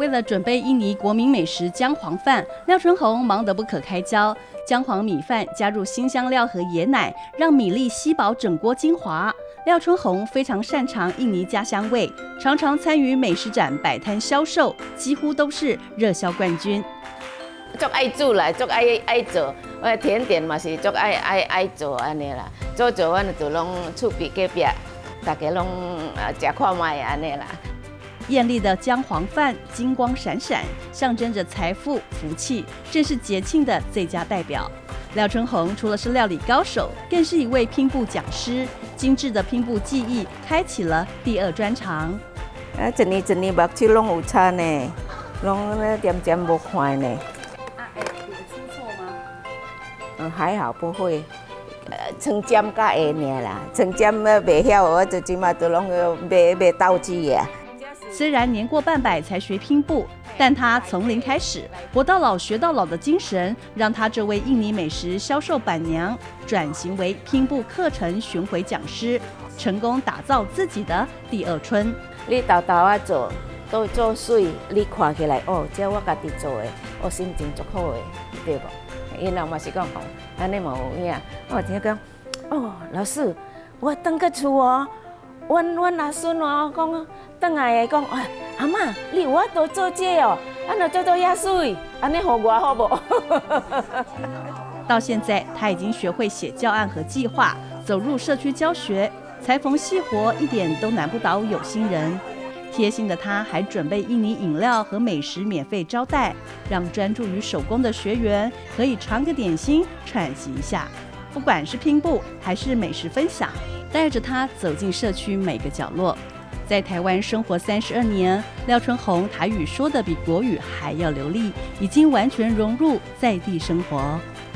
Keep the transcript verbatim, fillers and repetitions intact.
了准备印尼国民美食姜黄饭，廖春红忙得不可开交。姜黄米饭加入新香料和椰奶，让米粒吸饱整锅精华。廖春红非常擅长印尼家乡味，常常参与美食展摆摊销售，几乎都是热销冠军。 足爱煮啦，足爱爱做，我甜点嘛是足爱爱爱做安尼啦，做做我就拢厝边隔壁，大家拢啊食看卖安尼啦。 艳丽的姜黄饭金光闪闪，象征着财富福气，正是节庆的最佳代表。廖春红除了是料理高手，更是一位拼布讲师，精致的拼布技艺开启了第二专长。 啊，一年一年目睭拢有差呢，拢咧点点无看呢。 啊，哎，有出错吗？ 嗯，还好不会。呃，称尖甲会尔啦，称尖呃袂晓，我就即马都拢要买买道具呀。 虽然年过半百才学拼布，但他从零开始，活到老学到老的精神，让他这位印尼美食销售板娘转型为拼布课程巡回讲师，成功打造自己的第二春。 你豆豆啊做，都做水，你看起来哦，这我家己做的，我心情足好的，对不？因老嘛是讲哦，安尼嘛有影。我听讲，哦，老师，我等去厝哦。阮阮阿孙哦，讲转来讲，哎，阿嬷，你有法度做这哦，啊，若做做遐水，安尼互我好无？ 到现在，他已经学会写教案和计划，走入社区教学，裁缝细活一点都难不倒有心人。贴心的他还准备印尼饮料和美食免费招待，让专注于手工的学员可以尝个点心，喘息一下。不管是拼布还是美食分享，带着他走进社区每个角落。在台湾生活三十二年，廖春红台语说得比国语还要流利，已经完全融入在地生活。